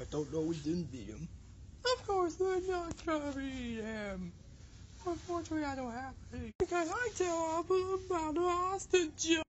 don't know we didn't beat him. Of course we're not gonna beat him. Unfortunately, I don't have any. Because I tell all about Austin Jones.